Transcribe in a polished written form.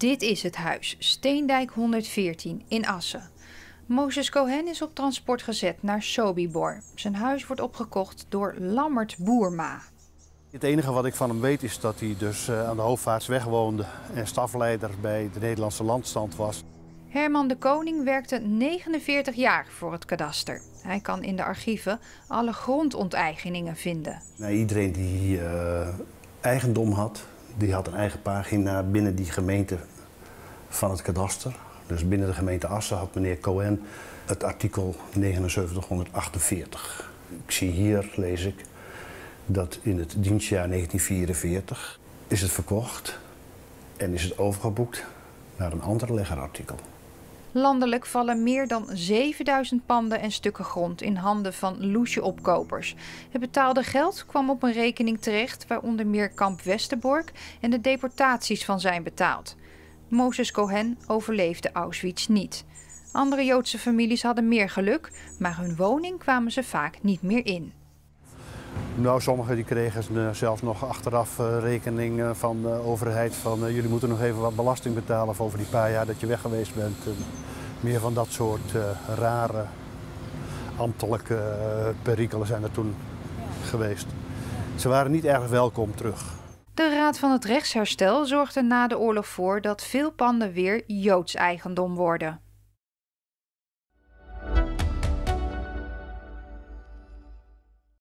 Dit is het huis, Steendijk 114 in Assen. Moses Cohen is op transport gezet naar Sobibor. Zijn huis wordt opgekocht door Lammert Boerma. Het enige wat ik van hem weet is dat hij dus aan de Hoogvaartsweg woonde en stafleider bij de Nederlandse Landstand was. Herman de Koning werkte 49 jaar voor het kadaster. Hij kan in de archieven alle grondonteigeningen vinden. Iedereen die eigendom had, die had een eigen pagina binnen die gemeente van het kadaster. Dus binnen de gemeente Assen had meneer Cohen het artikel 7948. Ik zie hier, lees ik, dat in het dienstjaar 1944 is het verkocht en is het overgeboekt naar een ander leggerartikel. Landelijk vallen meer dan 7000 panden en stukken grond in handen van loesje opkopers. Het betaalde geld kwam op een rekening terecht waar onder meer kamp Westerbork en de deportaties van zijn betaald. Moses Cohen overleefde Auschwitz niet. Andere Joodse families hadden meer geluk, maar hun woning kwamen ze vaak niet meer in. Nou, sommigen die kregen zelfs nog achteraf rekening van de overheid van jullie moeten nog even wat belasting betalen over die paar jaar dat je weg geweest bent. Meer van dat soort rare ambtelijke perikelen zijn er toen geweest. Ze waren niet erg welkom terug. De Raad van het Rechtsherstel zorgde na de oorlog voor dat veel panden weer Joods eigendom worden.